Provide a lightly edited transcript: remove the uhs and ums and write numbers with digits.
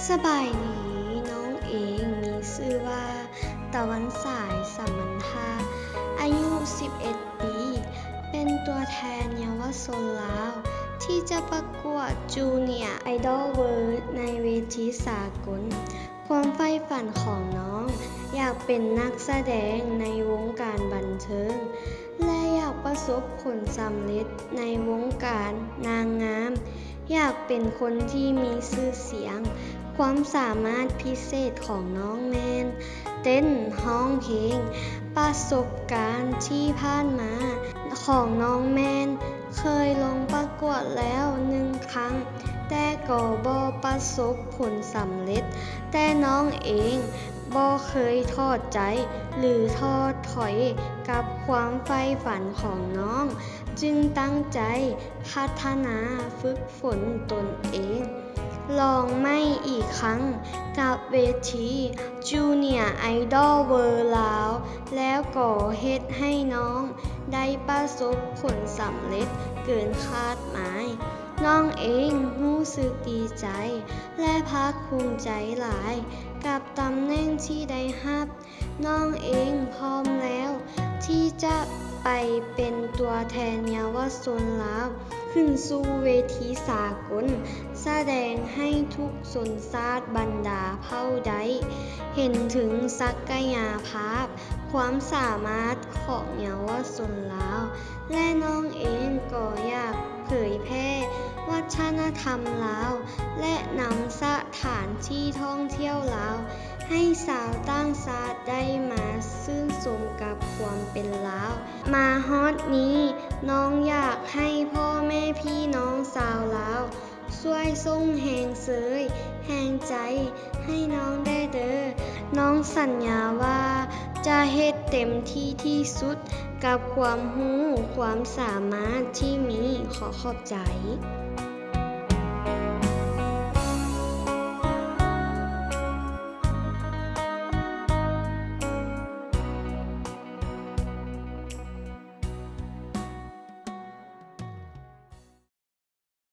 สบายดีน้องเองมีชื่อว่าตะวันสายสัมมันทาอายุ 11 ปี เป็นตัวแทนเยาวชนลาวที่จะประกวดจูเนียร์ไอดอลเวิลด์ในเวทีสากล ความใฝ่ฝันของน้องอยากเป็นนักแสดงในวงการบันเทิง และอยากประสบผลสำเร็จในวงการนางงาม อยากเป็นคนที่มีชื่อเสียง ความสามารถพิเศษของน้องแมนเต้นร้องเพลง ประสบการณ์ที่ผ่านมาของน้องแมนเคยลงประกวดแล้ว1 ครั้ง แต่ก็บ่ประสบผลสำเร็จ แต่น้องเองบ่เคยท้อใจหรือท้อถอยกับความใฝ่ฝันของน้อง จึงตั้งใจพัฒนาฝึกฝนตนเอง ลองไม่อีกครั้งกับเวทีจูเนียร์ไอดอลเวิลด์ลาวแล้วก็เฮ็ดให้น้องได้ประสบผลสำเร็จเกินคาดหมาย น้องเองรู้สึกดีใจและภาคภูมิใจหลายกับตำแหน่งที่ได้รับ น้องเองพร้อมแล้วที่จะไปเป็นตัวแทนเยาวชนลาวขึ้นสู่เวทีสากล แสดงให้ทุกชนชาติบรรดาเผ่าใดเห็นถึงศักยภาพ ความสามารถของเยาวชนลาว และน้องเองก็อยากเผยแพร่วัฒนธรรมลาว และนำสถานที่ท่องเที่ยวลาวให้ชาวต่างชาติได้มาชื่นชมกับความเป็นลาว มาฮอดนี้น้องอยากให้พ่อแม่พี่น้องชาวลาวช่วยส่งแรงเสยแรงใจให้น้องได้เด้อ น้องสัญญาว่าจะเฮ็ดเต็มที่ที่สุดกับความรู้ความสามารถที่มีขอขอบใจ